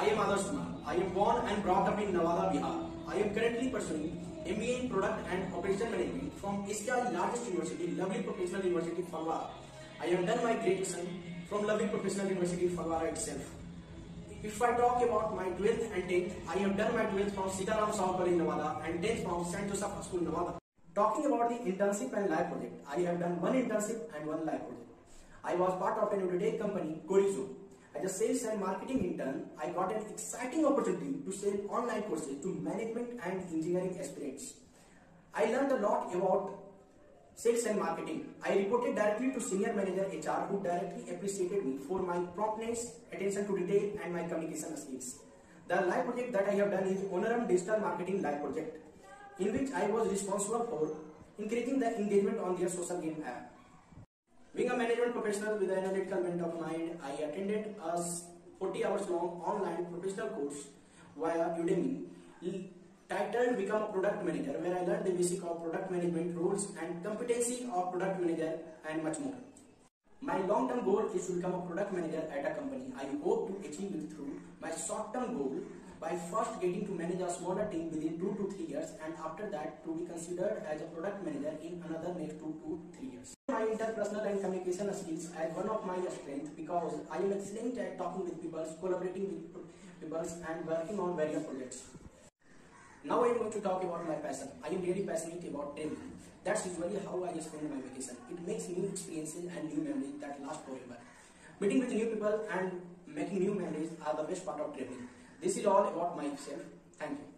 I am Adarsh Kumar. I am born and brought up in Nawada, Bihar. I am currently pursuing MBA in Product and Operational Management from Asia's largest university, Lovely Professional University, Phalwara. I have done my graduation from Lovely Professional University, Phalwara itself. If I talk about my 12th and 10th, I have done my 12th from Sitaram South College, Nevada, and 10th from St. Joseph School, Nevada. Talking about the internship and live project, I have done one internship and one live project. I was part of an Uditech company, Corizo. As a sales and marketing intern, I got an exciting opportunity to sell online courses to management and engineering aspirants. I learned a lot about sales and marketing. I reported directly to senior manager HR, who directly appreciated me for my promptness, attention to detail, and my communication skills. The live project that I have done is Honorum Digital Marketing Live Project, in which I was responsible for increasing the engagement on their social game app. Being a management professional with an analytical bent of mind, I attended a 40 hours long online professional course via Udemy titled Become a Product Manager, where I learned the basic of product management rules and competency of product manager and much more. My long-term goal is to become a product manager at a company. I hope to achieve it through my short-term goal by first getting to manage a smaller team within 2 to 3 years, and after that to be considered as a product manager in another next 2 to 3 years. My interpersonal and communication skills as one of my strengths, because I am excellent at talking with people, collaborating with people, and working on various projects. Now I am going to talk about my passion. I am really passionate about traveling. That's usually how I spend my vacation. It makes new experiences and new memories that last forever. Meeting with new people and making new memories are the best part of traveling. This is all about myself. Thank you.